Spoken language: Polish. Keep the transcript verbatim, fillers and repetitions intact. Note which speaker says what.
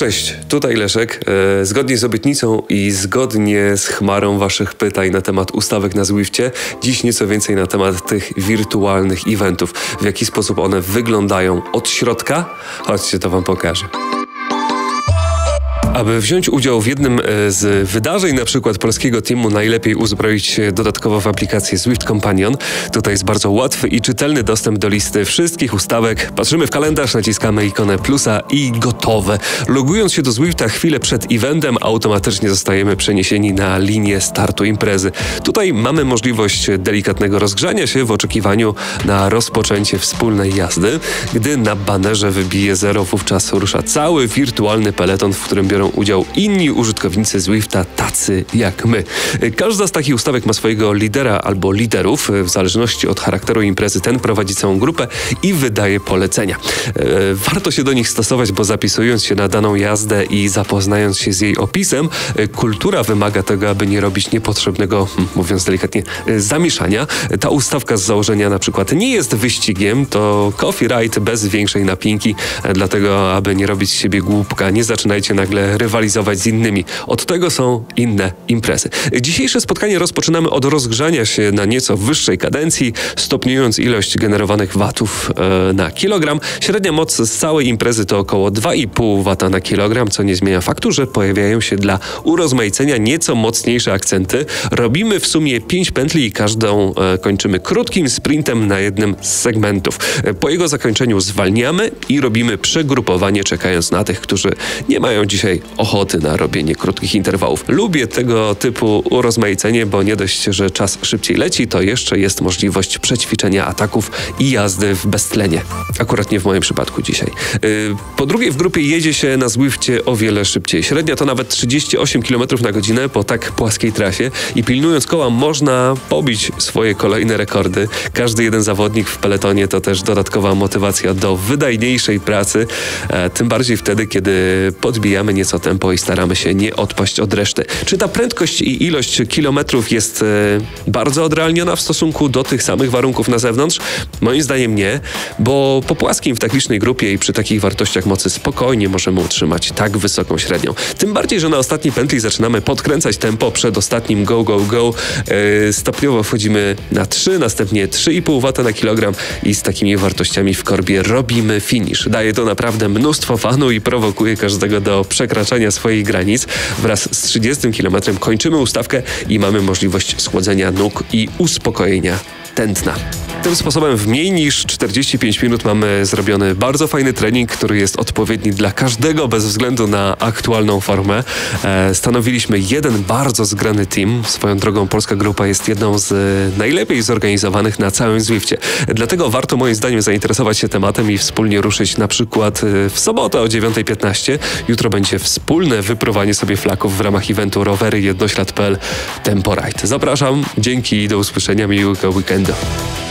Speaker 1: Cześć, tutaj Leszek. E, zgodnie z obietnicą i zgodnie z chmarą waszych pytań na temat ustawek na Zwifcie, dziś nieco więcej na temat tych wirtualnych eventów. W jaki sposób one wyglądają od środka? Chodźcie, to wam pokażę. Aby wziąć udział w jednym z wydarzeń, na przykład polskiego teamu, najlepiej uzbroić się dodatkowo w aplikację Zwift Companion. Tutaj jest bardzo łatwy i czytelny dostęp do listy wszystkich ustawek. Patrzymy w kalendarz, naciskamy ikonę plusa i gotowe. Logując się do Zwifta chwilę przed eventem, automatycznie zostajemy przeniesieni na linię startu imprezy. Tutaj mamy możliwość delikatnego rozgrzania się w oczekiwaniu na rozpoczęcie wspólnej jazdy. Gdy na banerze wybije zero, wówczas rusza cały wirtualny peleton, w którym biorą udział inni użytkownicy Zwifta, tacy jak my. Każda z takich ustawek ma swojego lidera albo liderów. W zależności od charakteru imprezy ten prowadzi całą grupę i wydaje polecenia. Warto się do nich stosować, bo zapisując się na daną jazdę i zapoznając się z jej opisem, kultura wymaga tego, aby nie robić niepotrzebnego, mówiąc delikatnie, zamieszania. Ta ustawka z założenia na przykład nie jest wyścigiem, to coffee ride bez większej napinki, dlatego aby nie robić z siebie głupka, nie zaczynajcie nagle rywalizować z innymi. Od tego są inne imprezy. Dzisiejsze spotkanie rozpoczynamy od rozgrzania się na nieco wyższej kadencji, stopniując ilość generowanych watów e, na kilogram. Średnia moc z całej imprezy to około dwa i pół wata na kilogram, co nie zmienia faktu, że pojawiają się dla urozmaicenia nieco mocniejsze akcenty. Robimy w sumie pięć pętli i każdą e, kończymy krótkim sprintem na jednym z segmentów. E, po jego zakończeniu zwalniamy i robimy przegrupowanie, czekając na tych, którzy nie mają dzisiaj ochoty na robienie krótkich interwałów. Lubię tego typu urozmaicenie, bo nie dość, że czas szybciej leci, to jeszcze jest możliwość przećwiczenia ataków i jazdy w beztlenie. Akurat nie w moim przypadku dzisiaj. Yy, po drugie, w grupie jedzie się na Zwifcie o wiele szybciej. Średnia to nawet trzydzieści osiem kilometrów na godzinę po tak płaskiej trasie i pilnując koła można pobić swoje kolejne rekordy. Każdy jeden zawodnik w peletonie to też dodatkowa motywacja do wydajniejszej pracy, e, tym bardziej wtedy, kiedy podbijamy nieco tempo i staramy się nie odpaść od reszty. Czy ta prędkość i ilość kilometrów jest e, bardzo odrealniona w stosunku do tych samych warunków na zewnątrz? Moim zdaniem nie, bo po płaskim w tak licznej grupie i przy takich wartościach mocy spokojnie możemy utrzymać tak wysoką średnią. Tym bardziej, że na ostatniej pętli zaczynamy podkręcać tempo przed ostatnim go, go, go. E, stopniowo wchodzimy na trzy, następnie trzy i pół wata na kilogram i z takimi wartościami w korbie robimy finish. Daje to naprawdę mnóstwo fanu i prowokuje każdego do przekraczania swoich granic. Wraz z trzydziestym kilometrem kończymy ustawkę i mamy możliwość schłodzenia nóg i uspokojenia tętna. Tym sposobem w mniej niż czterdzieści pięć minut mamy zrobiony bardzo fajny trening, który jest odpowiedni dla każdego bez względu na aktualną formę. E, stanowiliśmy jeden bardzo zgrany team. Swoją drogą polska grupa jest jedną z e, najlepiej zorganizowanych na całym Zwifcie. Dlatego warto moim zdaniem zainteresować się tematem i wspólnie ruszyć na przykład e, w sobotę o dziewiąta piętnaście. Jutro będzie wspólne wypróbowanie sobie flaków w ramach eventu rowery jednoślad kropka p l Tempo Ride. Zapraszam, dzięki i do usłyszenia, miłego weekendu.